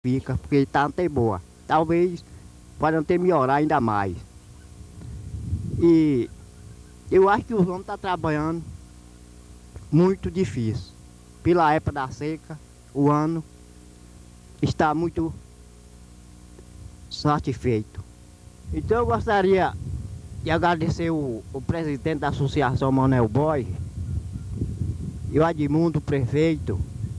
fica, porque tá até boa. Talvez podem ter melhorar ainda mais. E eu acho que os homens estão trabalhando muito difícil. Pela época da seca, o ano está muito satisfeito. Então eu gostaria de agradecer o presidente da associação Manuel Boy e o Edmundo, o prefeito,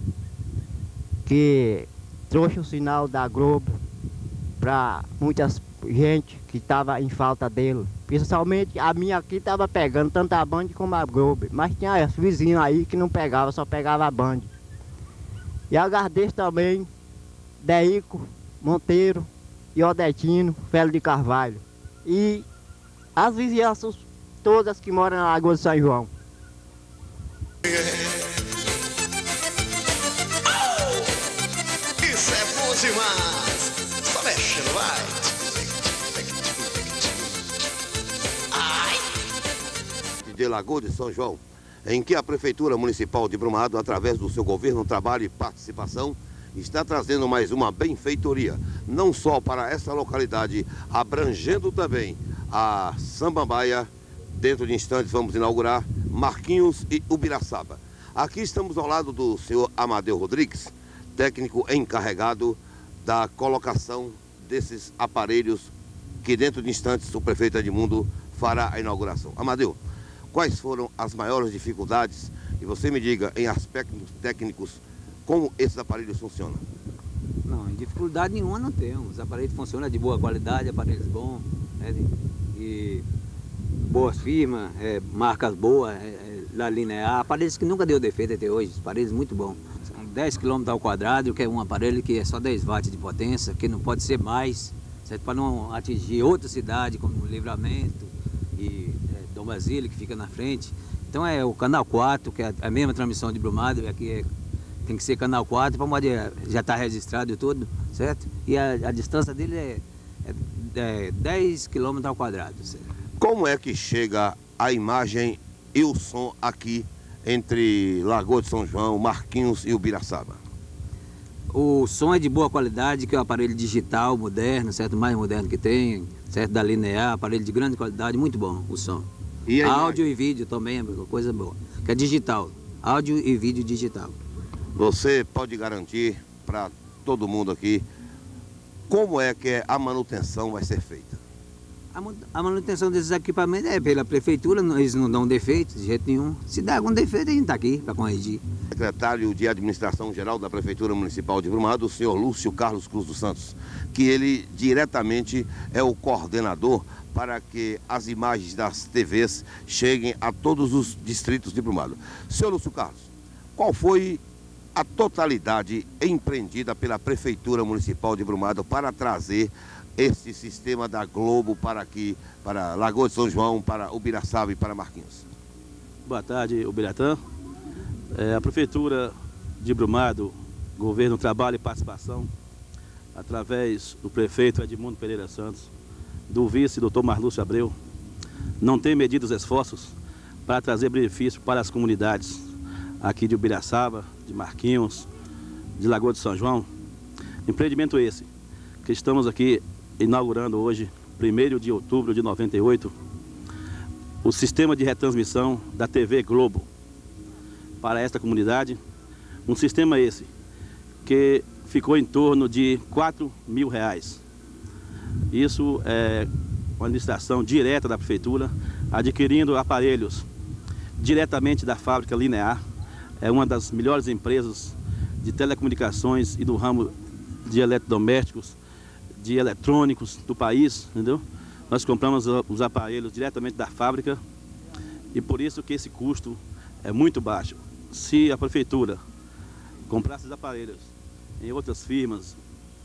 que trouxe o sinal da Globo para muita gente que estava em falta dele. Principalmente a minha aqui estava pegando tanto a Band como a Globo, mas tinha os vizinhos aí que não pegava, só pegava a Band. E agradeço também Deico, Monteiro e Odetino, Félix de Carvalho. E as vizinhanças todas que moram na Lagoa de São João. Isso é bom demais! Só mexendo, vai! De Lagoa de São João, em que a Prefeitura Municipal de Brumado, através do seu governo, trabalho e participação, está trazendo mais uma benfeitoria, não só para essa localidade, abrangendo também a Samambaia. Dentro de instantes vamos inaugurar Marquinhos e Ubiraçaba. Aqui estamos ao lado do senhor Amadeu Rodrigues, técnico encarregado da colocação desses aparelhos que dentro de instantes o prefeito Edmundo fará a inauguração. Amadeu, quais foram as maiores dificuldades? E você me diga, em aspectos técnicos, como esses aparelhos funcionam? Não, dificuldade nenhuma não temos. Os aparelhos funcionam de boa qualidade, aparelhos bons, né, e boas firmas, marcas boas, da Linear, aparelhos que nunca deu defeito até hoje, aparelhos muito bons. São 10 km ao quadrado, que é um aparelho que é só 10 watts de potência, que não pode ser mais, certo? Para não atingir outra cidade, como Livramento e Dom Basílio, que fica na frente. Então é o canal 4, que é a mesma transmissão de Brumado, aqui tem que ser canal 4, já está registrado e tudo, certo? E a distância dele é 10 km ao quadrado. Certo? Como é que chega a imagem e o som aqui entre Lagoa de São João, Marquinhos e Ubiraçaba? O som é de boa qualidade, que é o aparelho digital moderno, certo? O mais moderno que tem, certo? Da Linear, aparelho de grande qualidade, muito bom o som. E áudio e vídeo também é uma coisa boa, que é digital, áudio e vídeo digital. Você pode garantir para todo mundo aqui como é que a manutenção vai ser feita? A manutenção desses equipamentos é pela prefeitura, eles não dão defeito de jeito nenhum. Se der algum defeito, a gente está aqui para corrigir. Secretário de Administração Geral da Prefeitura Municipal de Brumado, o senhor Lúcio Carlos Cruz dos Santos, que ele diretamente é o coordenador para que as imagens das TVs cheguem a todos os distritos de Brumado. Senhor Lúcio Carlos, qual foi a totalidade empreendida pela Prefeitura Municipal de Brumado para trazer esse sistema da Globo para aqui, para Lagoa de São João, para Ubiraçaba e para Marquinhos? Boa tarde, Ubiratã. A Prefeitura de Brumado, Governo, Trabalho e Participação, através do prefeito Edmundo Pereira Santos, do vice, doutor Marlúcio Abreu, não tem medido os esforços para trazer benefício para as comunidades aqui de Ubiraçaba, de Marquinhos, de Lagoa de São João. Empreendimento esse que estamos aqui inaugurando hoje, 1º de outubro de 98, o sistema de retransmissão da TV Globo para esta comunidade. Um sistema esse que ficou em torno de R$4.000. Isso é uma administração direta da prefeitura, adquirindo aparelhos diretamente da fábrica Linear. É uma das melhores empresas de telecomunicações e do ramo de eletrodomésticos, de eletrônicos do país, entendeu? Nós compramos os aparelhos diretamente da fábrica e por isso que esse custo é muito baixo. Se a prefeitura comprasse os aparelhos em outras firmas,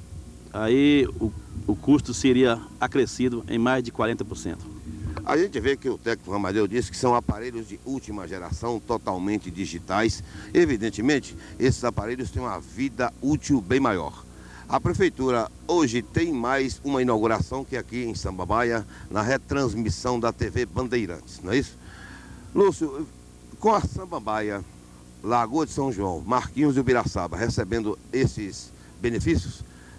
aí o custo seria acrescido em mais de 40%. A gente vê que o técnico Amadeu disse que são aparelhos de última geração, totalmente digitais. Evidentemente, esses aparelhos têm uma vida útil bem maior. A prefeitura hoje tem mais uma inauguração que aqui em Samambaia, na retransmissão da TV Bandeirantes, não é isso? Lúcio, com a Samambaia, Lagoa de São João, Marquinhos e Ubiraçaba recebendo esses benefícios,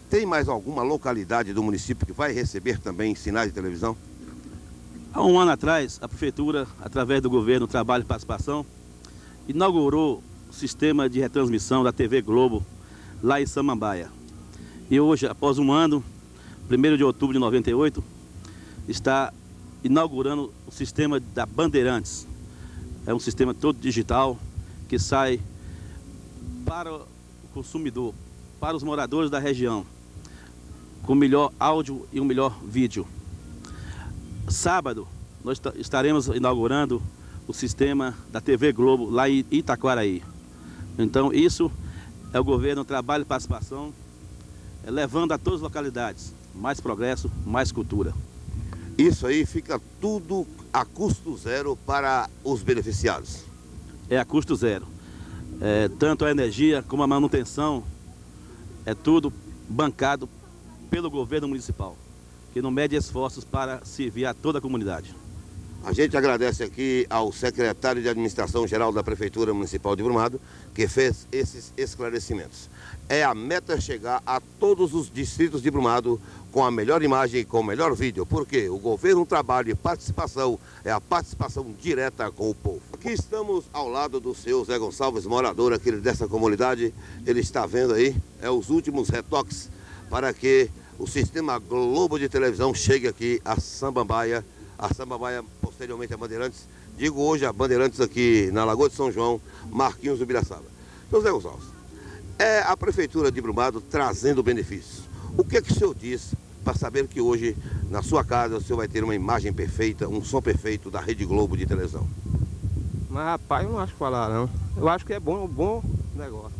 Tem mais alguma localidade do município que vai receber também sinais de televisão? Há um ano atrás, a Prefeitura, através do Governo Trabalho e Participação, inaugurou o sistema de retransmissão da TV Globo lá em Samambaia. E hoje, após um ano, 1º de outubro de 98, está inaugurando o sistema da Bandeirantes. É um sistema todo digital que sai para o consumidor, para os moradores da região, com melhor áudio e um melhor vídeo. Sábado, nós estaremos inaugurando o sistema da TV Globo lá em Itaquaraí. Então, isso é o Governo Trabalho e Participação, levando a todas as localidades mais progresso, mais cultura. Isso aí fica tudo a custo zero para os beneficiados. É a custo zero. Tanto a energia como a manutenção, é tudo bancado pelo governo municipal, que não mede esforços para servir a toda a comunidade. A gente agradece aqui ao secretário de Administração Geral da Prefeitura Municipal de Brumado, que fez esses esclarecimentos. A meta chegar a todos os distritos de Brumado com a melhor imagem e com o melhor vídeo, porque o Governo Trabalho e Participação é a participação direta com o povo. Aqui estamos ao lado do seu Zé Gonçalves, morador aqui dessa comunidade. Ele está vendo aí, os últimos retoques para que o sistema Globo de televisão chegue aqui a Samambaia, posteriormente a Bandeirantes. Digo hoje a Bandeirantes aqui na Lagoa de São João, Marquinhos do Ubiraçaba. Então, Zé Gonçalves, é a Prefeitura de Brumado trazendo benefícios. O que é que o senhor diz para saber que hoje, na sua casa, o senhor vai ter uma imagem perfeita, um som perfeito da Rede Globo de televisão? Mas, rapaz, eu não acho que falar, não. Eu acho que é bom negócio.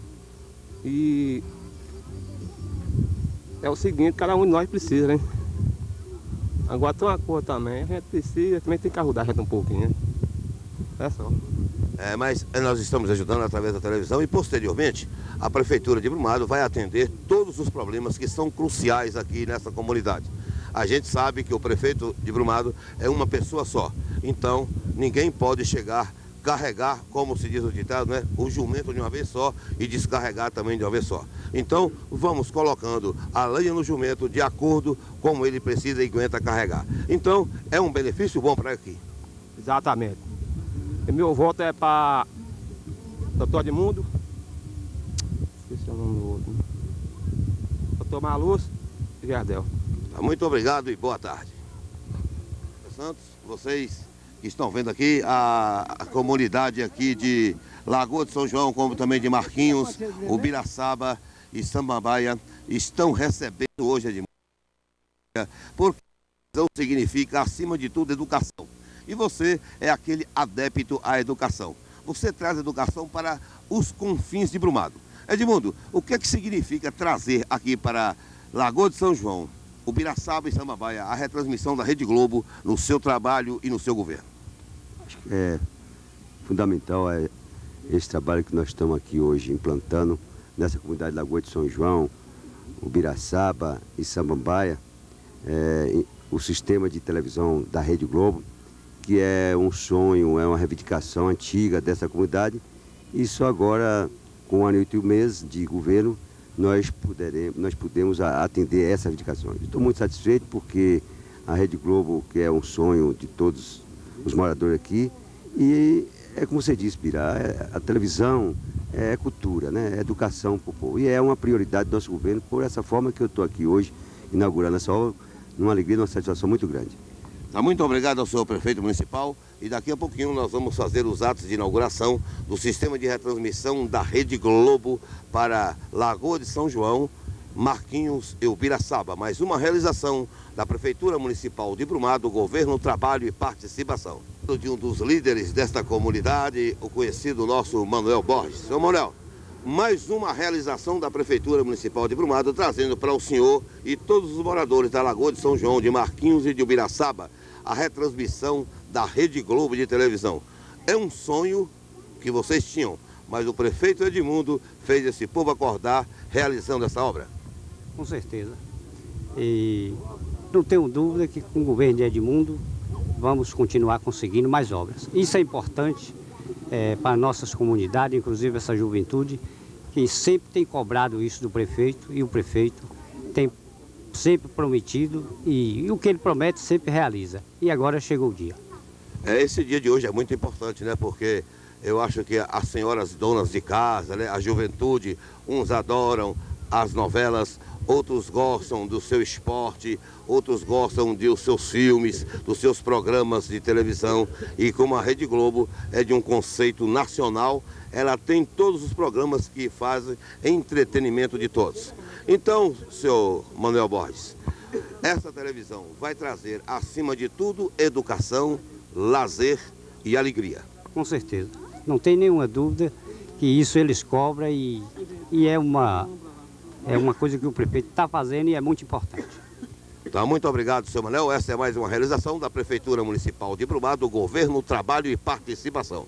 E é o seguinte, cada um de nós precisa, né? Agora tem uma coisa também, a gente precisa, também tem que ajudar a gente um pouquinho, né? É só. Mas nós estamos ajudando através da televisão e, posteriormente, a Prefeitura de Brumado vai atender todos os problemas que são cruciais aqui nessa comunidade. A gente sabe que o prefeito de Brumado é uma pessoa só, então ninguém pode chegar, carregar, como se diz o ditado, né, o jumento de uma vez só e descarregar também de uma vez só. Então, vamos colocando a lenha no jumento de acordo com como ele precisa e aguenta carregar. Então, é um benefício bom para aqui. Exatamente. E meu voto é para Doutor Edmundo, esqueci o nome do outro, Doutor Maluz e Gerdel. Muito obrigado e boa tarde. Santos, vocês que estão vendo aqui a comunidade aqui de Lagoa de São João, como também de Marquinhos, Ubiraçaba e Samambaia, estão recebendo hoje a Edmundo, porque educação significa, acima de tudo, educação. E você é aquele adepto à educação. Você traz educação para os confins de Brumado. Edmundo, o que é que significa trazer aqui para Lagoa de São João, Ubiraçaba e Samambaia a retransmissão da Rede Globo no seu trabalho e no seu governo? Acho que é fundamental esse trabalho que nós estamos aqui hoje implantando nessa comunidade de Lagoa de São João, Ubiraçaba e Samambaia, o sistema de televisão da Rede Globo, que é um sonho, é uma reivindicação antiga dessa comunidade, e só agora, com 1 ano e 8 meses de governo, nós podemos atender essa reivindicação. Estou muito satisfeito porque a Rede Globo, que é um sonho de todos os moradores aqui, e é como você disse, Bira, a televisão é cultura, né? É educação para o povo, e é uma prioridade do nosso governo, por essa forma que eu estou aqui hoje, inaugurando essa obra, numa alegria, numa satisfação muito grande. Muito obrigado ao senhor prefeito municipal, e daqui a pouquinho nós vamos fazer os atos de inauguração do sistema de retransmissão da Rede Globo para Lagoa de São João, Marquinhos e Ubiraçaba. Mais uma realização da Prefeitura Municipal de Brumado, Governo, Trabalho e Participação. De um dos líderes desta comunidade, o conhecido nosso Manuel Borges. Senhor Manuel, mais uma realização da Prefeitura Municipal de Brumado, trazendo para o senhor e todos os moradores da Lagoa de São João, de Marquinhos e de Ubiraçaba, a retransmissão da Rede Globo de televisão. É um sonho que vocês tinham, mas o prefeito Edmundo fez esse povo acordar realizando essa obra. Com certeza. E não tenho dúvida que com o governo de Edmundo vamos continuar conseguindo mais obras. Isso é importante para nossas comunidades, inclusive essa juventude, que sempre tem cobrado isso do prefeito, e o prefeito tem sempre prometido e o que ele promete sempre realiza. E agora chegou o dia. Esse dia de hoje é muito importante, né? Porque eu acho que as senhoras donas de casa, né? A juventude, uns adoram as novelas, outros gostam do seu esporte, outros gostam dos seus filmes, dos seus programas de televisão. E como a Rede Globo é de um conceito nacional, ela tem todos os programas que fazem entretenimento de todos. Então, senhor Manuel Borges, essa televisão vai trazer, acima de tudo, educação, lazer e alegria. Com certeza. Não tem nenhuma dúvida que isso eles cobram e é uma coisa que o prefeito está fazendo e é muito importante. Tá, muito obrigado, senhor Manuel. Essa é mais uma realização da Prefeitura Municipal de Brumado, Governo, Trabalho e Participação.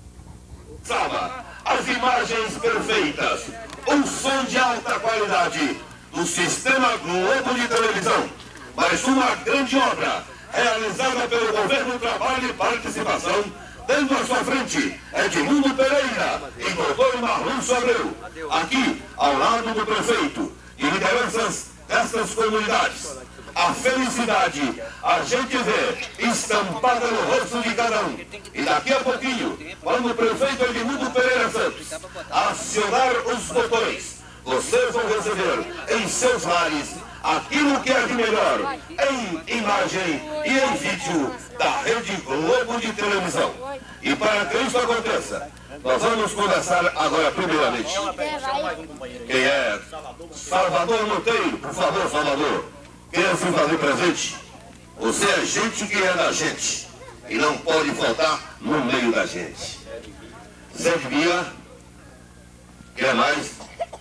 As imagens perfeitas, um som de alta qualidade do Sistema Globo de Televisão, mas uma grande obra realizada pelo Governo, Trabalho e Participação, tendo à sua frente Edmundo Pereira e doutor Marlúcio Abreu, aqui ao lado do prefeito e lideranças dessas comunidades. A felicidade a gente vê estampada no rosto de cada um. E daqui a pouquinho, quando o prefeito Edmundo Pereira Santos acionar os botões, vocês vão receber em seus lares aquilo que é de melhor em imagem e em vídeo da Rede Globo de Televisão. E para que isso aconteça, nós vamos começar agora primeiramente. Quem é? Salvador Monteiro, por favor, Salvador. Queira se fazer presente. Você é gente que é da gente e não pode faltar no meio da gente. Zé de Bia, quer mais?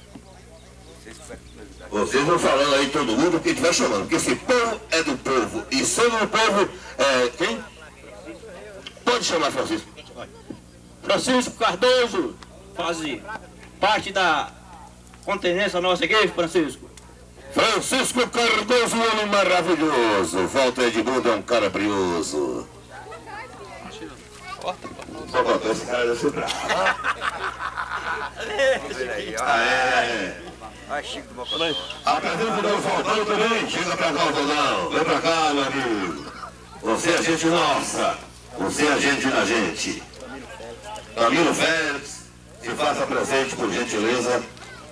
Vocês vão falando aí todo mundo que estiver chamando, porque esse povo é do povo e sendo do povo é quem? Pode chamar, Francisco. Francisco Cardoso faz parte da contenência nossa aqui, Francisco. Francisco Cardoso, um homem maravilhoso. Walter Edmundo é um cara brioso. Só botou esse cara desse bravo. A presença do Alfaldão também. Chega pra cá, Alfaldão. Vem pra cá, meu amigo. Você é gente nossa. Você é gente da gente. Camilo Félix, se faça presente, por gentileza.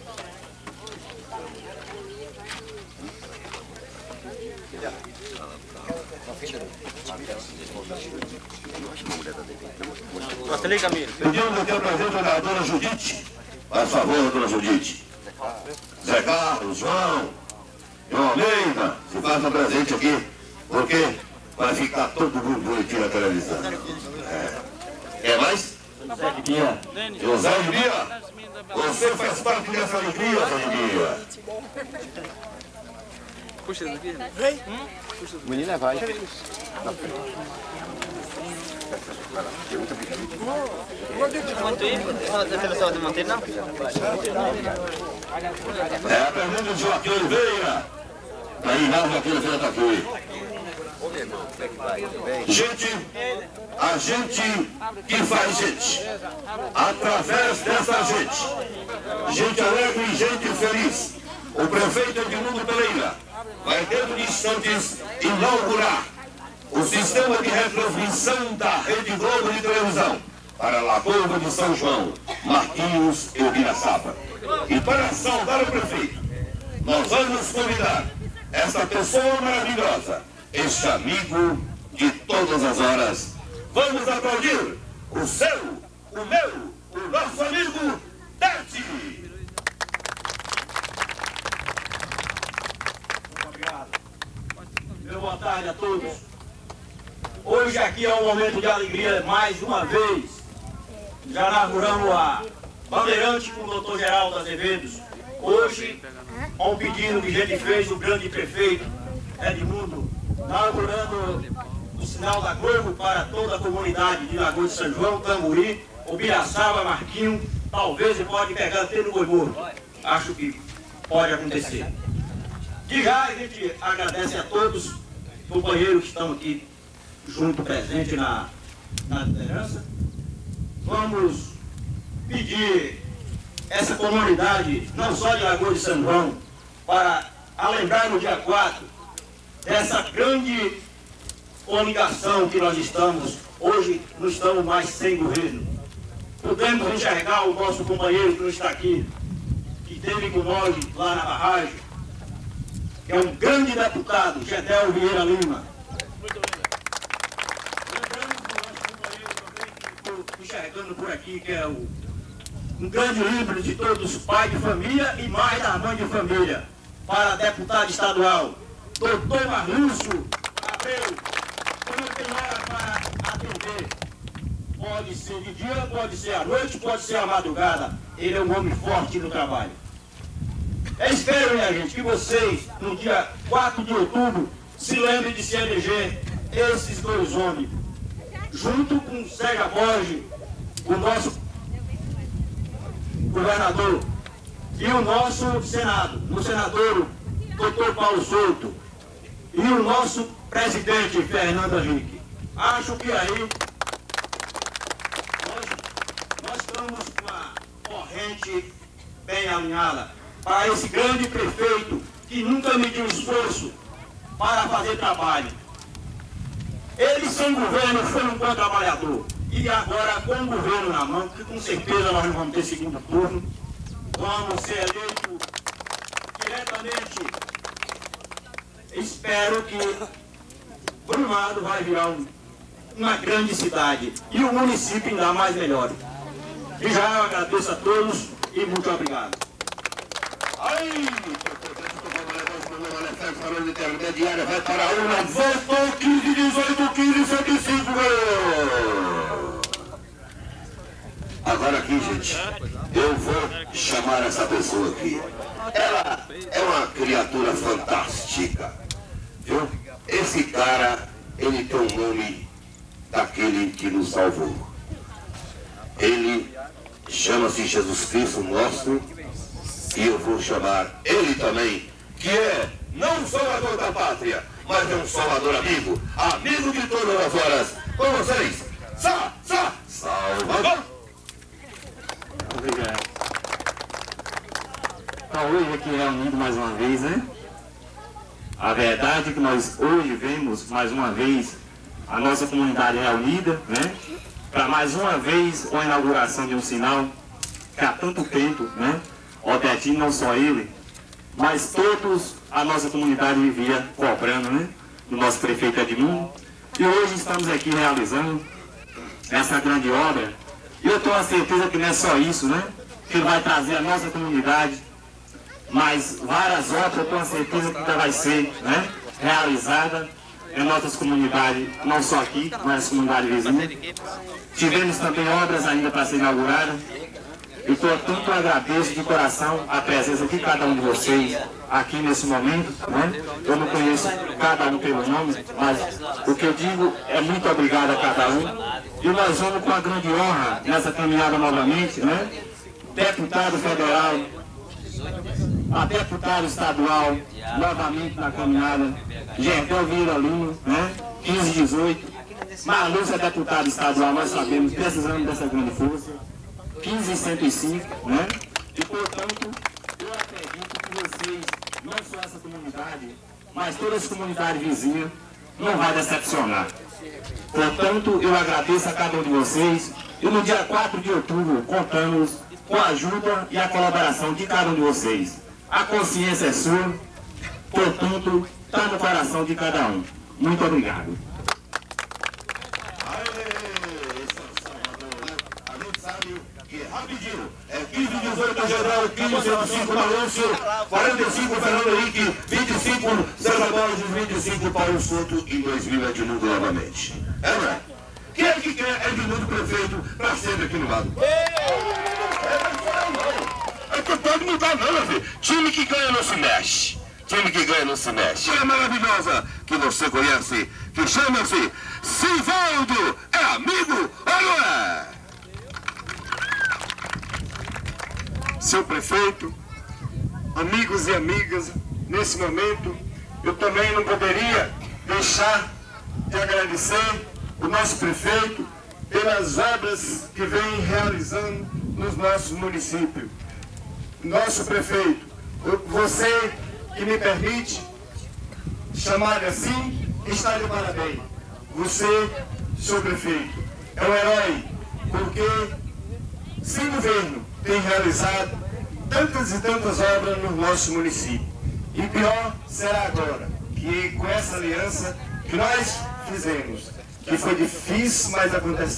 Pedimos aqui a presença da dona Judite. Faz favor, dona Judite. Zé Carlos, João Almeida, se faça presente aqui, porque vai ficar todo mundo bonitinho na televisão. Quer mais? José de Bia. José de Bia, você faz parte dessa alegria, José de Bia. Puxa daqui. O menino é vai. É a pergunta de Joaquim Oliveira. Aí, não, Joaquim Oliveira está aqui. Gente, a gente que faz gente. Através dessa gente. Gente alegre e gente feliz. O prefeito Edmundo Pereira vai dentro de instantes inaugurar o sistema de retransmissão da Rede Globo de Televisão para Lagoa de São João, Marquinhos e Ubiraçaba. E para saudar o prefeito, nós vamos convidar essa pessoa maravilhosa, este amigo de todas as horas. Vamos aplaudir o seu, o meu, o nosso amigo Dete. Meu boa tarde a todos. Hoje aqui é um momento de alegria mais uma vez. Já inauguramos a Bandeirante com o doutor Geraldo Azevedo. Hoje, a um pedido que a gente fez do grande prefeito Edmundo, inaugurando o sinal da Globo para toda a comunidade de Lagoa de São João, Tamburi, Ubiraçaba, Marquinhos. Talvez ele pode pegar até no Boi Morto. Acho que pode acontecer. De já a gente agradece a todos os companheiros que estão aqui junto, presente na liderança. Vamos pedir essa comunidade, não só de Lagoa de São João, para a lembrar no dia 4 dessa grande coligação que nós estamos. Hoje não estamos mais sem governo. Podemos enxergar o nosso companheiro que não está aqui, que esteve com nós lá na barragem, que é um grande deputado, Gedel Vieira Lima. Lembramos do nosso companheiro também, que estou enxergando por aqui, que é um grande livro de todos, pai de família e mais da mãe de família, para deputado estadual, doutor Marlúcio Abreu, que não tem hora para atender. Pode ser de dia, pode ser à noite, pode ser à madrugada. Ele é um homem forte no trabalho. Eu espero, minha gente, que vocês, no dia 4 de outubro, se lembrem de se eleger esses dois homens, junto com o Sérgio Borges, o nosso governador, e o nosso Senado, o senador Dr. Paulo Souto, e o nosso presidente Fernando Henrique. Acho que aí nós estamos com uma corrente bem alinhada para esse grande prefeito que nunca mediu esforço para fazer trabalho. Ele sem governo foi um bom trabalhador. E agora com o governo na mão, que com certeza nós não vamos ter segundo turno, vamos ser eleitos diretamente. Espero que Brumado vai virar uma grande cidade e o município ainda mais melhor. E já eu agradeço a todos e muito obrigado. Intermediária vai para a urna, votou 15, 18, 15, 105, ganhou! Agora aqui, gente, eu vou chamar essa pessoa aqui. Ela é uma criatura fantástica, viu? Esse cara, ele tem o nome daquele que nos salvou. Ele chama-se Jesus Cristo nosso, e eu vou chamar ele também, que é não um salvador da pátria, mas é um salvador amigo, amigo de todas as horas. Com vocês, Salvador! Obrigado. Então, hoje aqui reunido mais uma vez, né? A verdade é que nós hoje vemos mais uma vez a nossa comunidade reunida, né? Para mais uma vez a inauguração de um sinal que há tanto tempo, né? Albertino, não só ele, mas todos a nossa comunidade vivia cobrando, né? Do nosso prefeito Edmundo. E hoje estamos aqui realizando essa grande obra. E eu tenho a certeza que não é só isso, né? Que ele vai trazer a nossa comunidade, mas várias obras, eu tenho a certeza que vai ser, né? Realizada em nossas comunidades, não só aqui, mas na comunidade vizinha. Tivemos também obras ainda para ser inauguradas. E, portanto, eu agradeço de coração a presença de cada um de vocês aqui nesse momento, né? Eu não conheço cada um pelo nome, mas o que eu digo é muito obrigado a cada um. E nós vamos com a grande honra nessa caminhada novamente, né? Deputado federal, a deputado estadual, novamente na caminhada, Gedel Vieira Lima, né? 15, 18. Marlúcio é deputado estadual, nós sabemos, precisamos dessa grande força. 15 e 105, né? E, portanto, eu acredito que vocês, não só essa comunidade, mas toda essa comunidade vizinha, não vai decepcionar. Portanto, eu agradeço a cada um de vocês e no dia 4 de outubro contamos com a ajuda e a colaboração de cada um de vocês. A consciência é sua, portanto, está no coração de cada um. Muito obrigado. Rapidinho, é 15, 18, Gedel, 15, 105, Marlúcio, 45, Fernando Henrique, 25, César Borges, 25, Paulo Souto e 2000 Edmundo novamente. É, não é? Quem é que quer Edmundo prefeito para sempre aqui no lado? É que pode mudar não, meu filho. Time que ganha não se mexe. Time que ganha não se mexe. É maravilhosa que você conhece, que chama-se Sivaldo. É amigo ou não é? Seu prefeito, amigos e amigas, nesse momento, eu também não poderia deixar de agradecer o nosso prefeito pelas obras que vem realizando nos nossos municípios. Nosso prefeito, você que me permite chamar assim, está de parabéns. Você, senhor prefeito, é um herói, porque sem governo tem realizado tantas e tantas obras no nosso município. E pior será agora, que com essa aliança que nós fizemos, que foi difícil, mas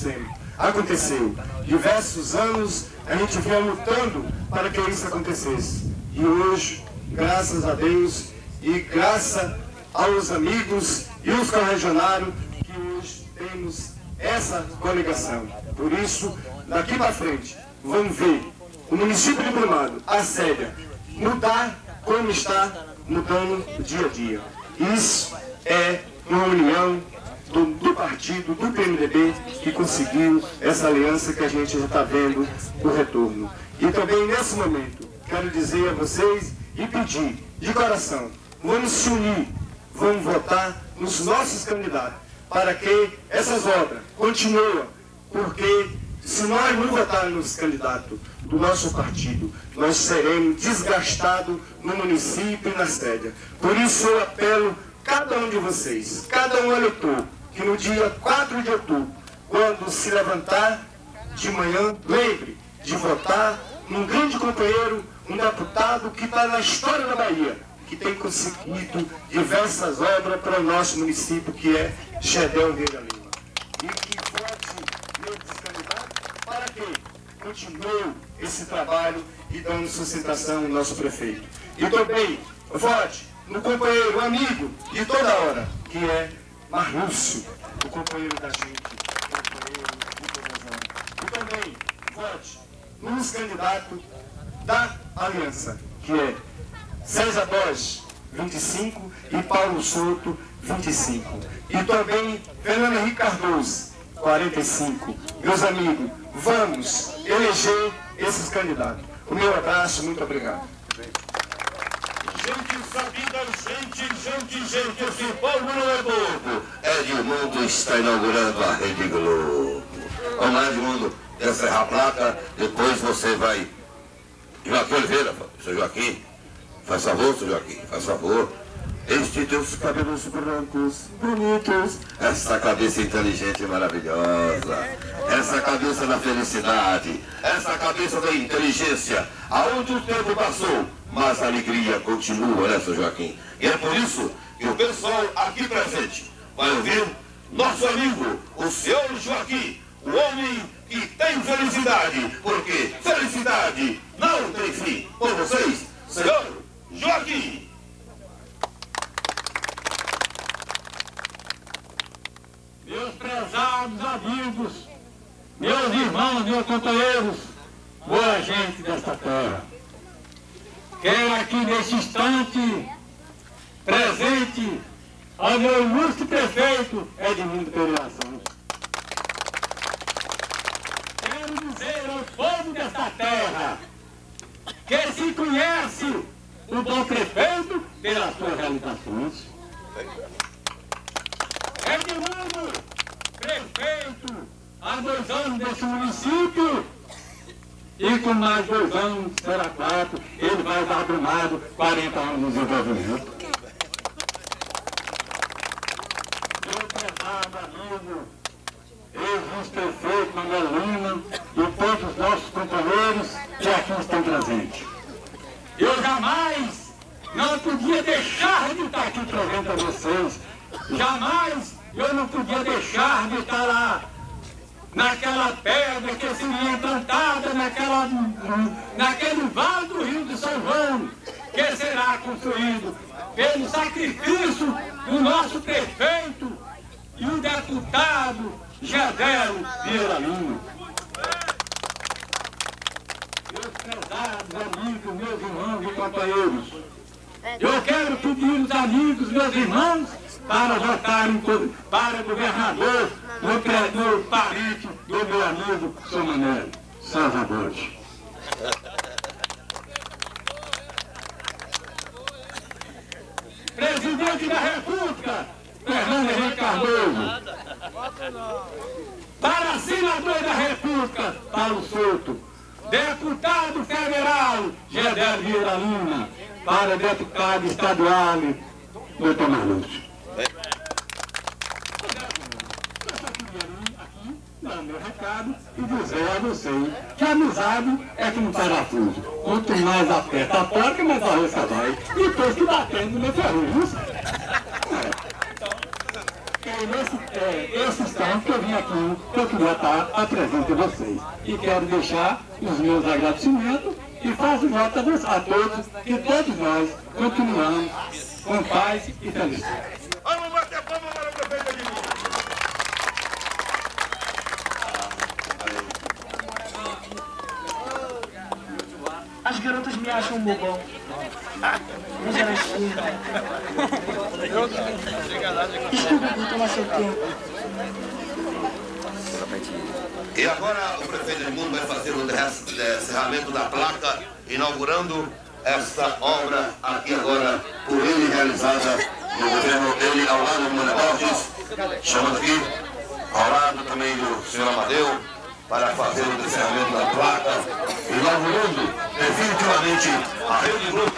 aconteceu. Diversos anos a gente vinha lutando para que isso acontecesse. E hoje, graças a Deus e graças aos amigos e os corregionários, que hoje temos essa coligação. Por isso, daqui para frente, vamos ver o município de Brumado, a Célia, mudar como está mudando dia a dia. Isso é uma união do partido, do PMDB, que conseguiu essa aliança que a gente já está vendo o retorno. E também nesse momento, quero dizer a vocês e pedir de coração, vamos se unir, vamos votar nos nossos candidatos, para que essas obras continuem, porque se nós não votarmos nos candidatos do nosso partido, nós seremos desgastados no município e na sede. Por isso eu apelo cada um de vocês, cada um eleitor, que no dia 4 de outubro, quando se levantar de manhã, lembre de votar num grande companheiro, um deputado que está na história da Bahia, que tem conseguido diversas obras para o nosso município, que é Gedel Vieira Lima. E que vote nesses candidatos para que continue esse trabalho e dando sustentação ao nosso prefeito. E também vote no companheiro, amigo de toda hora, que é Marlúcio, o companheiro da gente, o companheiro de todas as horas. E também vote nos candidatos da aliança, que é César Borges, 25, e Paulo Souto, 25. E também Fernando Henrique Cardoso, 45. Meus amigos, vamos eleger esses candidatos. O meu abraço, muito obrigado. Gente sabida, gente, esse povo não é bobo. Edmundo está inaugurando a Rede Globo. Vamos lá, Edmundo, encerrar a placa, depois você vai... Joaquim Oliveira, seu Joaquim, faz favor, seu Joaquim, faz favor. Este teus cabelos brancos, bonitos, essa cabeça inteligente e maravilhosa, essa cabeça da felicidade, essa cabeça da inteligência, aonde o tempo passou, mas a alegria continua, né, seu Joaquim? E é por isso que o pessoal aqui presente vai ouvir nosso amigo, o senhor Joaquim, o homem que tem felicidade, porque felicidade não tem fim. Por vocês, senhor Joaquim. Meus prezados amigos, meus irmãos, meus companheiros, boa gente desta terra. Quero aqui neste instante presente ao meu ilustre prefeito Edmundo Pereira Santos. Quero dizer ao povo desta terra que se conhece o bom prefeito pelas suas realizações. Edmundo, prefeito, há 2 anos desse município, e com mais 2 anos, será 4, ele vai dar Brumado 40 anos de desenvolvimento. Meu prezado amigo, ex-prefeito Manuel Lima e todos os nossos companheiros que aqui estão presentes. Eu jamais não podia deixar de estar aqui presente a vocês. Jamais eu não podia deixar de estar lá, naquela pedra que seria plantada naquele vale do Rio de São João, que será construído pelo sacrifício do nosso prefeito e o deputado Gedel Vieira Lima. Meus prezados amigos, meus irmãos e companheiros, eu quero pedir aos amigos, meus irmãos, para votarem para governador no parente do meu amigo São Manuel, César Borges. Presidente da República, Fernando Henrique Cardoso. Para senador da República, Paulo Souto. Deputado federal, Gedel Vieira Lima. para o deputado estadual, doutor Marlúcio. Dar meu recado e dizer a vocês que a amizade é como um parafuso. Quanto mais aperta a porca, mais a rosca vai. E tô se batendo no ferro. Esse instante que eu vim aqui, que eu queria estar apresentando a vocês. E quero deixar os meus agradecimentos e faço nota a todos que todos nós continuamos com paz e felicidade. Vamos bater palma para o prefeito Edmundo. As garotas me acham um bobão. Mas elas xingam. Desculpa por tomar seu tempo. E agora o prefeito Edmundo vai fazer o encerramento da placa, inaugurando esta obra aqui agora por ele realizada no governo, ele ao lado do Mané Borges, chamando aqui ao lado também do senhor Amadeu, para fazer o encerramento da placa, inaugurando definitivamente a Rede Globo.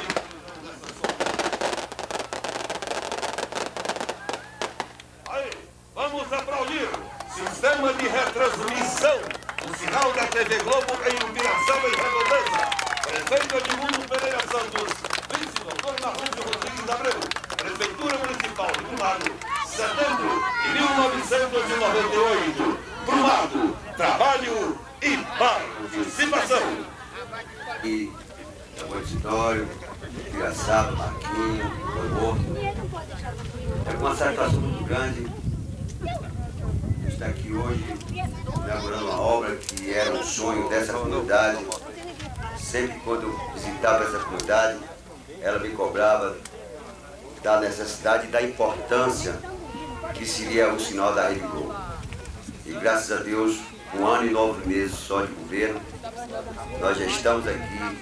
Aí, vamos aplaudir sistema de retransmissão do sinal da TV Globo em Ubiraçaba e Redondeza. Prefeito Edmundo Pereira Santos, vice-doutor Marlúcio Rodrigues Abreu, Prefeitura Municipal de Brumado, setembro de 1998. Brumado, trabalho e participação. E o auditório, Ubiraçaba, Marquinhos, Morto. É uma satisfação muito grande estar aqui hoje inaugurando uma obra que era um sonho dessa comunidade. Sempre quando eu visitava essa comunidade, ela me cobrava da necessidade e da importância que seria o sinal da Rede Globo. E graças a Deus, 1 ano e 9 meses só de governo, nós já estamos aqui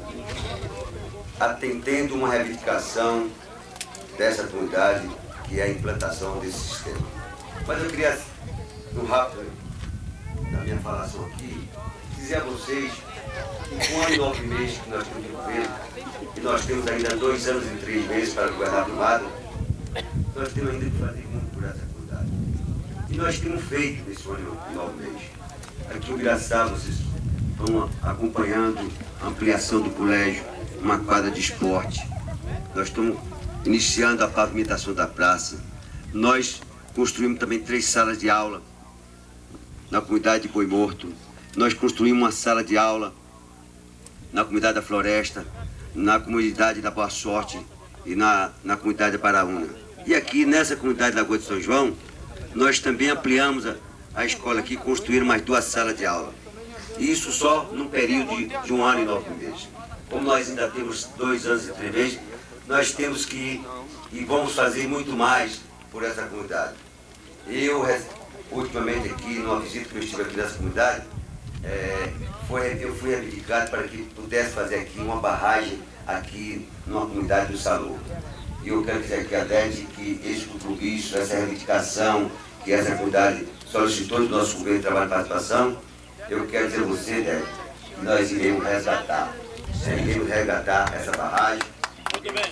atendendo uma reivindicação dessa comunidade, que é a implantação desse sistema. Mas eu queria, no rápido da minha falação aqui, dizer a vocês que 1 ano e 9 meses que nós temos de governo, e nós temos ainda 2 anos e 3 meses para governar Brumado, nós temos ainda que fazer muito por essa comunidade. E nós temos feito nesse 1 ano e 9 meses. Aqui em Ubiraçaba, vocês estão acompanhando a ampliação do colégio, uma quadra de esporte. Nós estamos iniciando a pavimentação da praça. Nós construímos também 3 salas de aula na comunidade de Boi Morto. Nós construímos uma sala de aula na comunidade da Floresta, na comunidade da Boa Sorte e na comunidade da Paraúna. E aqui nessa comunidade da Lagoa de São João, nós também ampliamos a escola aqui, construíram mais 2 salas de aula. E isso só num período de 1 ano e 9 meses. Como nós ainda temos 2 anos e 3 meses, nós temos que ir e vamos fazer muito mais por essa comunidade. Eu, ultimamente aqui, numa visita que eu estive aqui nessa comunidade, eu fui reivindicado para que pudesse fazer aqui uma barragem aqui numa comunidade do Salô. E eu quero dizer aqui a DED que esse compromisso, essa reivindicação que essa comunidade solicitou do nosso governo de trabalho e participação, eu quero dizer a você, DED, que nós iremos resgatar. Iremos resgatar essa barragem. Muito bem.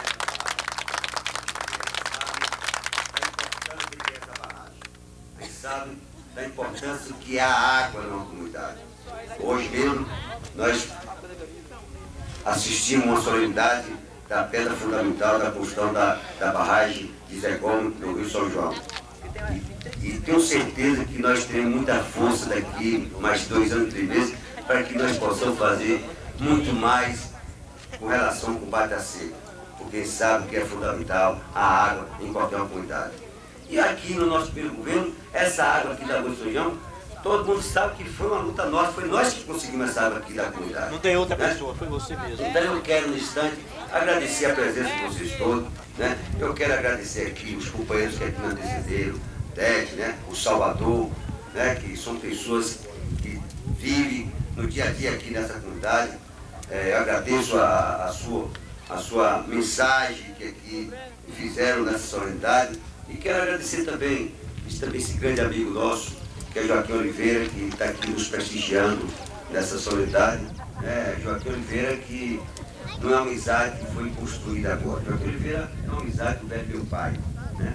A gente sabe da importância que é a água numa comunidade. Hoje mesmo, nós assistimos uma solenidade da pedra fundamental da construção da barragem de Zé Gomes, no Rio São João. E tenho certeza que nós teremos muita força daqui, mais 2 anos e 3 meses, para que nós possamos fazer muito mais com relação ao combate à seca. Porque sabe que é fundamental a água em qualquer comunidade. E aqui no nosso primeiro governo, essa água aqui da Lagoa de São João, todo mundo sabe que foi uma luta nossa, foi nós que conseguimos essa água aqui da comunidade. Não tem outra pessoa, foi você mesmo. Então eu quero, no instante, agradecer a presença de vocês todos, né? Eu quero agradecer aqui os companheiros que aqui me antecederam, Tete, né? O Salvador, né? Que são pessoas que vivem no dia a dia aqui nessa comunidade. Eu agradeço a sua mensagem que aqui fizeram nessa solenidade. E quero agradecer também esse grande amigo nosso, que é Joaquim Oliveira, que está aqui nos prestigiando nessa solenidade. Joaquim Oliveira, que não é uma amizade que foi construída agora. Joaquim Oliveira é uma amizade do velho meu pai, né?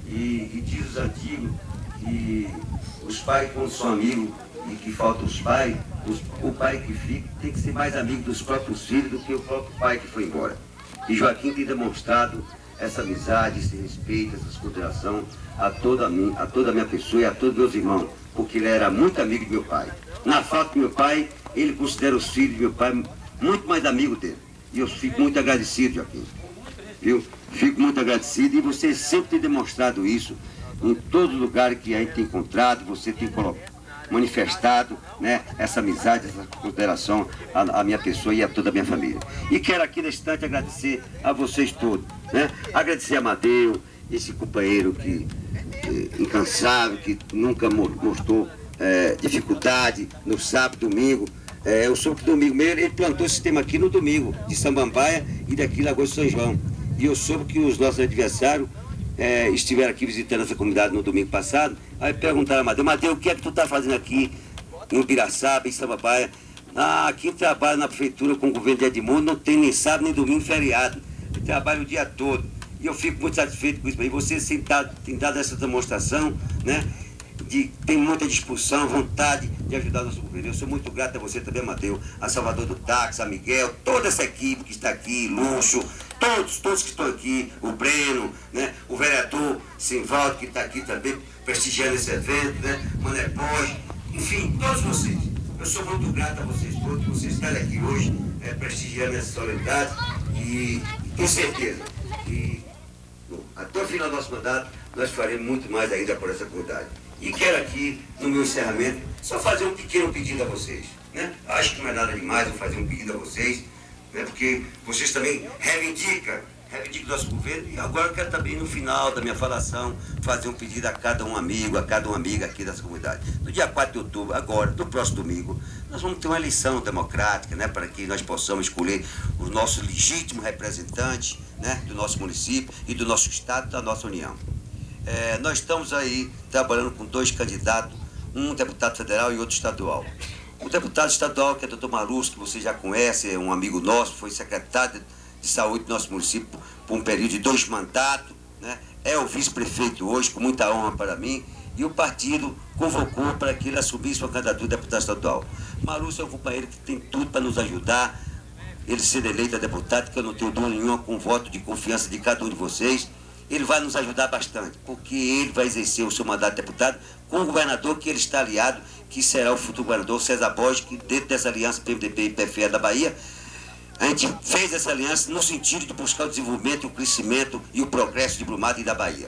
E diz os antigos que os pais, quando são amigos e que faltam os pais, o pai que fica tem que ser mais amigo dos próprios filhos do que o próprio pai que foi embora. E Joaquim tem demonstrado essa amizade, esse respeito, essa consideração a toda a minha pessoa e a todos meus irmãos, porque ele era muito amigo de meu pai. Na falta do meu pai, ele considera os filhos de meu pai muito mais amigo dele. E eu fico muito agradecido, Joaquim. Viu? Fico muito agradecido e você sempre tem demonstrado isso em todos os lugares que a gente tem encontrado, você tem manifestado, né, essa amizade, essa consideração à minha pessoa e a toda a minha família. E quero aqui nesse instante agradecer a vocês todos, né? Agradecer a Amadeu, esse companheiro incansável, que nunca mostrou dificuldade no sábado, domingo. Eu soube que domingo mesmo ele plantou esse sistema aqui no domingo, de Samambaia e daqui Lagoa de São João. E eu soube que os nossos adversários estiveram aqui visitando essa comunidade no domingo passado. Aí perguntaram a Amadeu, o que é que tu está fazendo aqui em Ubiraçaba, em Samambaia? Aqui trabalho na prefeitura com o governo de Edmundo, não tem nem sábado nem domingo feriado. Eu trabalho o dia todo. E eu fico muito satisfeito com isso. E vocês têm dado essa demonstração, né? Tem muita disposição, vontade de ajudar o nosso governo. Eu sou muito grato a você também, Amadeu, a Salvador do Táxi, a Miguel, toda essa equipe que está aqui, Luxo, todos que estão aqui, o Breno, né? O vereador Simvaldo, que está aqui também prestigiando esse evento, né? Mané Borges, enfim, todos vocês. Eu sou muito grato a vocês todos, vocês estarem aqui hoje prestigiando essa solenidade e tenho certeza que até o final do nosso mandato nós faremos muito mais ainda por essa comunidade. E quero aqui, no meu encerramento, só fazer um pequeno pedido a vocês, né? Acho que não é nada demais eu fazer um pedido a vocês, né? Porque vocês também reivindicam o nosso governo. E agora eu quero também, no final da minha falação, fazer um pedido a cada um amigo, a cada uma amiga aqui dessa comunidade. No dia 4 de outubro, agora, no próximo domingo, nós vamos ter uma eleição democrática, né? Para que nós possamos escolher o nosso legítimo representante, né? Do nosso município e do nosso estado, da nossa União. Nós estamos aí trabalhando com 2 candidatos, um deputado federal e outro estadual. O deputado estadual, que é o Dr. Marus, que você já conhece, é um amigo nosso, foi secretário de saúde do nosso município por um período de 2 mandatos, né? É o vice-prefeito hoje, com muita honra para mim, e o partido convocou para que ele assumisse uma candidatura de deputado estadual. Marus é um companheiro que tem tudo para nos ajudar, ele ser eleito a deputado, que eu não tenho dúvida nenhuma, com o voto de confiança de cada um de vocês. Ele vai nos ajudar bastante, porque ele vai exercer o seu mandato de deputado com o governador que ele está aliado, que será o futuro governador César Borges, que dentro dessa aliança PMDB e PFL da Bahia, a gente fez essa aliança no sentido de buscar o desenvolvimento, o crescimento e o progresso de Brumado e da Bahia.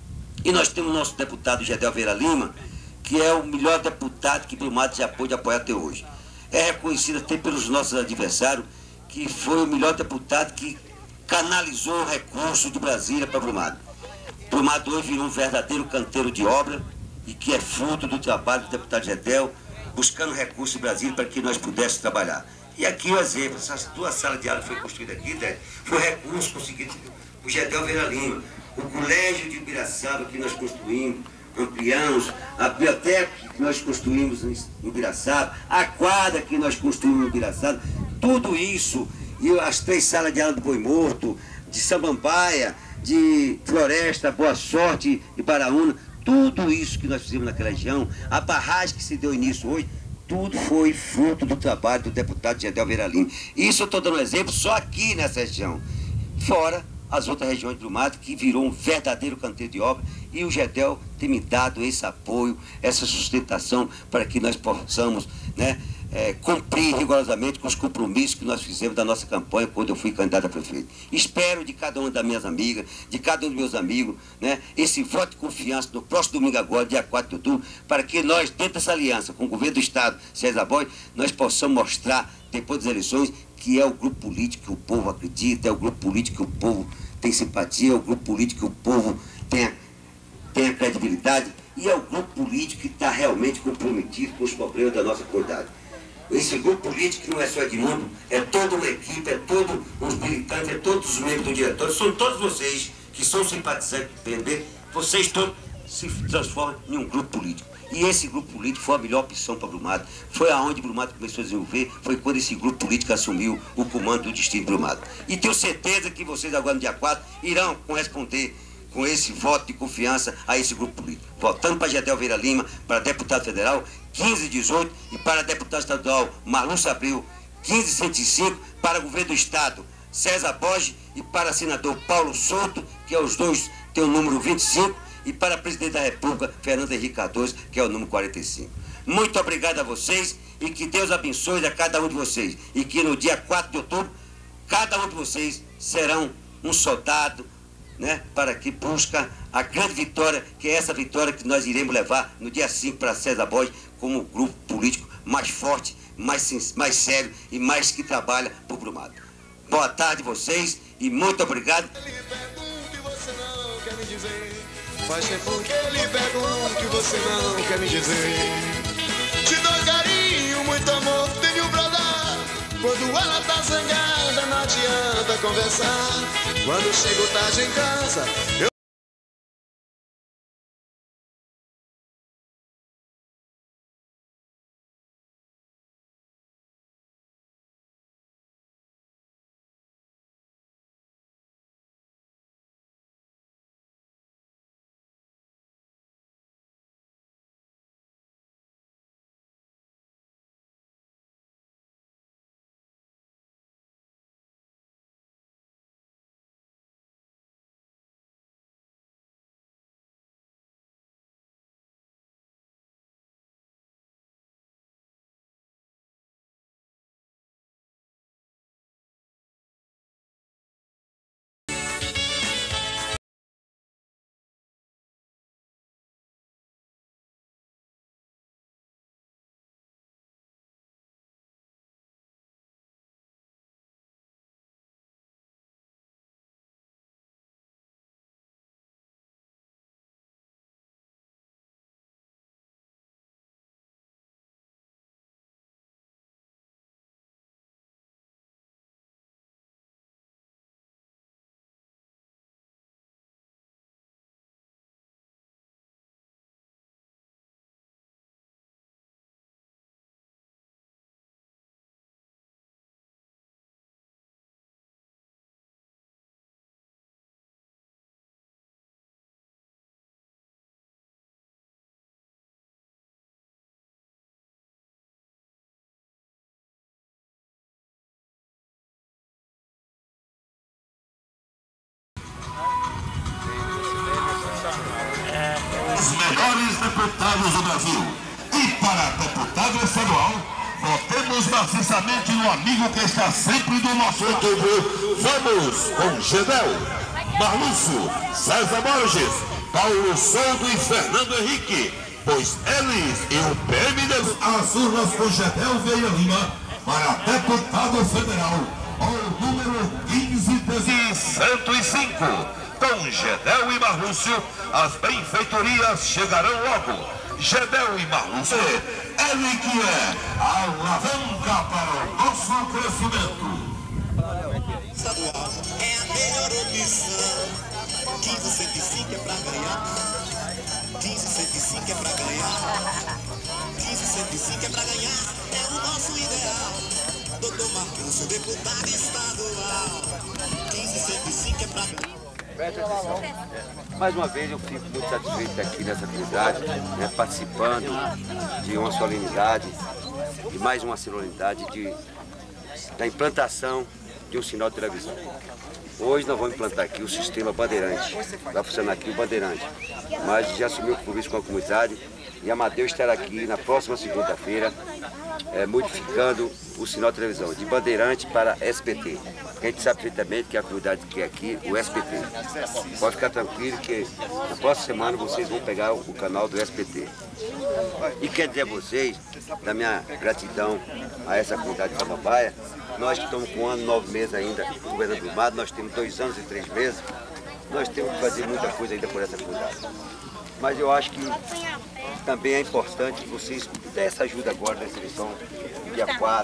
E nós temos o nosso deputado Gedel Vera Lima, que é o melhor deputado que Brumado já pôde apoiar até hoje. É reconhecido até pelos nossos adversários, que foi o melhor deputado que canalizou o recurso de Brasília para Brumado. Brumado hoje virou um verdadeiro canteiro de obra e que é fruto do trabalho do deputado Gedel, buscando recursos em Brasília para que nós pudéssemos trabalhar. E aqui o exemplo, essas 2 salas de aula que foi construída aqui, né, foi recurso conseguido por Gedel Vera Lima. O colégio de Ubiraçaba que nós construímos, ampliamos, a biblioteca que nós construímos em Ubiraçaba, a quadra que nós construímos em Ubiraçaba, tudo isso. E as 3 salas de aula do Boi Morto, de Samambaia, de Floresta, Boa Sorte e Baraúna, tudo isso que nós fizemos naquela região, a barragem que se deu início hoje, tudo foi fruto do trabalho do deputado Gedel Vera Lima. Isso eu estou dando um exemplo só aqui nessa região. Fora as outras regiões do Brumado, que virou um verdadeiro canteiro de obra, e o Gedel tem me dado esse apoio, essa sustentação para que nós possamos, né, cumprir rigorosamente com os compromissos que nós fizemos da nossa campanha quando eu fui candidato a prefeito. Espero de cada uma das minhas amigas, de cada um dos meus amigos, né, esse voto de confiança no próximo domingo agora, dia 4 de outubro, para que nós, dentro dessa aliança com o governo do Estado, César Borges, nós possamos mostrar, depois das eleições, que é o grupo político que o povo acredita, é o grupo político que o povo tem simpatia, é o grupo político que o povo tem a credibilidade e é o grupo político que está realmente comprometido com os problemas da nossa comunidade. Esse grupo político que não é só Edmundo, é toda uma equipe, é todos os militantes, é todos os membros do diretório, são todos vocês que são simpatizantes do PMDB, vocês todos se transformam em um grupo político. E esse grupo político foi a melhor opção para Brumado. Foi aonde Brumado começou a desenvolver, foi quando esse grupo político assumiu o comando do Distrito de Brumado. E tenho certeza que vocês agora no dia 4 irão corresponder com esse voto de confiança a esse grupo político. Votando para Gedel Vieira Lima, para deputado federal, 1518, e para deputado estadual Marlúcio Abreu, 1505, para o governo do estado, César Borges, e para senador Paulo Souto, que é os dois, tem o número 25, e para presidente da República, Fernando Henrique Cardoso, que é o número 45. Muito obrigado a vocês e que Deus abençoe a cada um de vocês. E que no dia 4 de outubro, cada um de vocês serão um soldado, né, para que busca a grande vitória, que é essa vitória que nós iremos levar no dia 5 para César Borges, como o grupo político mais forte, mais sério e mais que trabalha por Brumado. Boa tarde a vocês e muito obrigado. Faz tempo que ele pergunta que você não quer me dizer. Te dou carinho, muito amor, tenho pra dar. Quando ela tá zangada, não adianta conversar. Quando chego tarde em casa, eu... Os melhores deputados do Brasil. E para deputado estadual, votemos maciçamente no amigo que está sempre do nosso YouTube. Vamos com Gedel, Marlúcio, César Borges, Paulo Souto e Fernando Henrique, pois eles e o PMDB. As urnas com Gedel Vieira Lima para deputado federal, o número 15.105. Com Gedel e Marlúcio, as benfeitorias chegarão logo. Gedel e Marlúcio, ele que é a alavanca para o nosso crescimento. Estadual é a melhor opção. 1505 é pra ganhar. 1505 é pra ganhar. 1505 é pra ganhar. É o nosso ideal. Doutor Marcão, deputado estadual. 1505 é pra ganhar. Preste atenção. Mais uma vez eu fico muito satisfeito aqui nessa atividade, né, participando de uma solenidade, de mais uma solenidade da implantação de um sinal de televisão. Hoje nós vamos implantar aqui o sistema Bandeirante. Vai funcionar aqui o Bandeirante. Mas já assumiu o compromisso com a comunidade e Amadeu estará aqui na próxima segunda-feira modificando o sinal de televisão de Bandeirante para SBT. A gente sabe perfeitamente que a comunidade quer aqui o SBT. Pode ficar tranquilo que na próxima semana vocês vão pegar o canal do SBT. E quero dizer a vocês, da minha gratidão a essa comunidade de Samambaia, nós que estamos com 1 ano e 9 meses ainda governando Brumado, nós temos 2 anos e 3 meses, nós temos que fazer muita coisa ainda por essa comunidade. Mas eu acho que também é importante que vocês dêem essa ajuda agora nessa eleição, dia 4,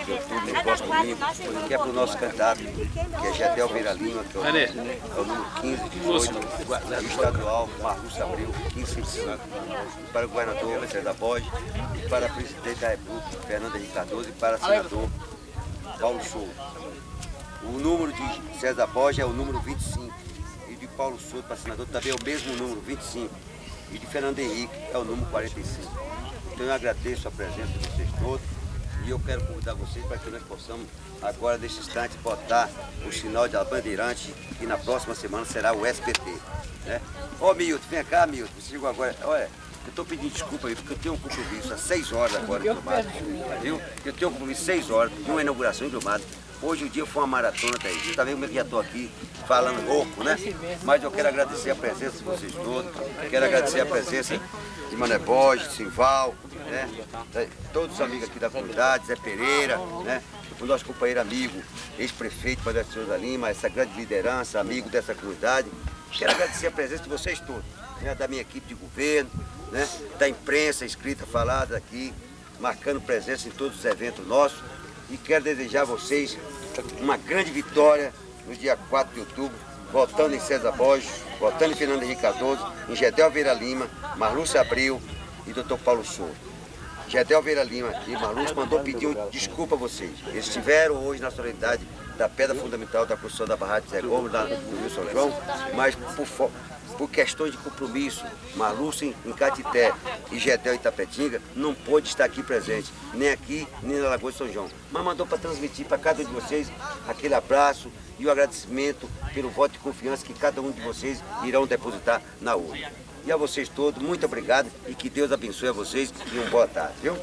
de outubro, no próximo domingo, que é para o nosso candidato, que é Gedel Vieira Lima, que é o número 15, 18, e estadual, Marcos Abril, 1555. Para o governador César Borges, e para a presidente da República, Fernando Henrique Cardoso, e para o senador Paulo Souto. O número de César Borges é o número 25, e de Paulo Souto para senador também é o mesmo número, 25, e de Fernando Henrique é o número 45. Então eu agradeço a presença de vocês todos e eu quero convidar vocês para que nós possamos agora, nesse instante, botar o sinal da bandeirante, que na próxima semana será o SPT. Né? Ô Milton, vem cá, Milton, você chegou agora, olha, eu estou pedindo desculpa aí, porque eu tenho um compromisso às 6 horas agora em Brumado, viu? Eu tenho um compromisso às 6 horas de uma inauguração em Brumado. Hoje o dia foi uma maratona, tá aí. Você tá vendo como é que já estou aqui falando rouco, né? Mas eu quero agradecer a presença de vocês todos, quero agradecer a presença de Mané Borges, de Simval, né? Todos os amigos aqui da comunidade, Zé Pereira, né? O nosso companheiro amigo, ex-prefeito Padre Souza Lima, essa grande liderança, amigo dessa comunidade. Quero agradecer a presença de vocês todos, né? Da minha equipe de governo, né? Da imprensa escrita, falada aqui, marcando presença em todos os eventos nossos. E quero desejar a vocês uma grande vitória no dia 4 de outubro, votando em César Borges, votando em Fernando Henrique Cardoso, em Gedel Vieira Lima, Marlúcia Abril e Dr. Paulo Souto. Gedel Vieira Lima e Marlúcia mandou pedir desculpa a vocês. Eles estiveram hoje na solenidade da pedra fundamental da construção da barragem de Zé Gomes, lá no Rio São João, mas por questões de compromisso, Marlúcia em Catité e Gedel em Itapetinga não pôde estar aqui presente, nem aqui, nem na Lagoa de São João. Mas mandou para transmitir para cada um de vocês aquele abraço e o agradecimento pelo voto de confiança que cada um de vocês irão depositar na urna. E a vocês todos, muito obrigado e que Deus abençoe a vocês e uma boa tarde, viu?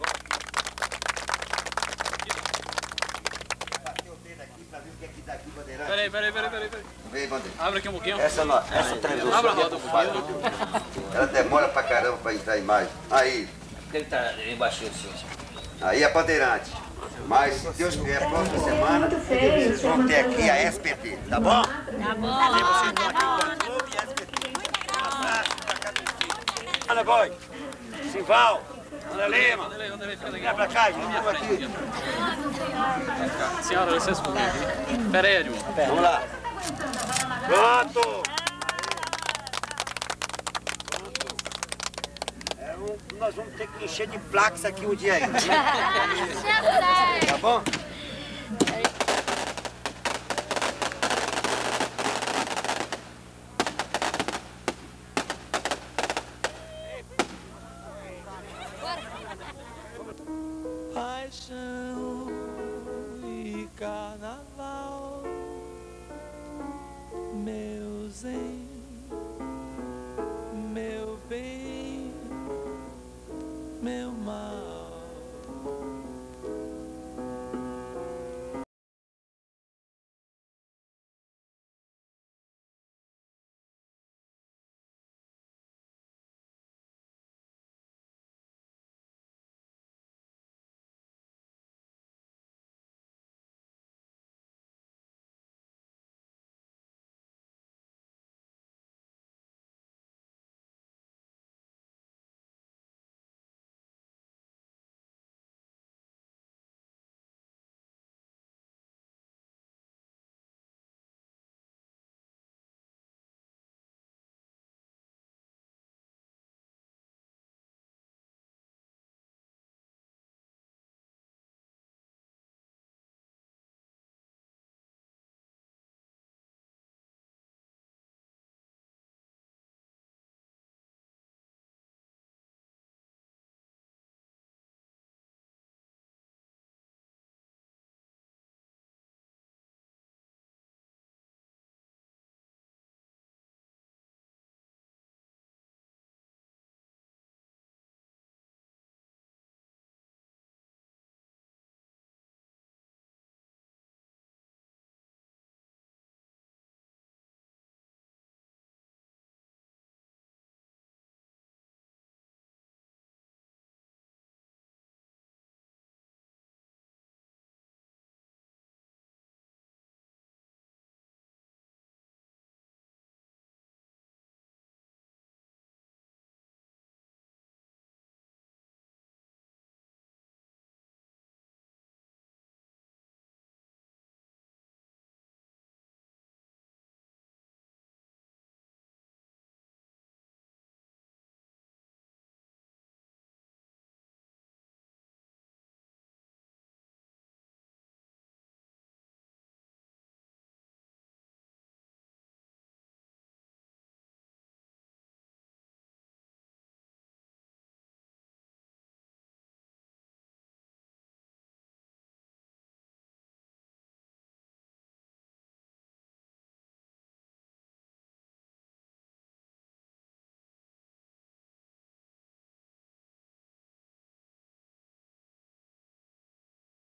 Peraí. Abre aqui um pouquinho. Essa transmissão Abre a roda ela demora pra caramba pra entrar a imagem. Aí. Ele tá embaixo assim. Aí é Bandeirante. Mas se Deus quiser, a próxima semana vocês vão ter aqui a SPT, tá bom? Tá bom. Aí vocês estão aqui com o clube e a SPT. Um abraço pra cada um. Ana Boy, Simval, Ana Lima, vem pra cá, gente. Vamos aqui. Senhora, licença comigo aqui. Pera aí, Edmund. Vamos lá. Pronto! Nós vamos ter que encher de placas aqui um dia aí. Tá bom?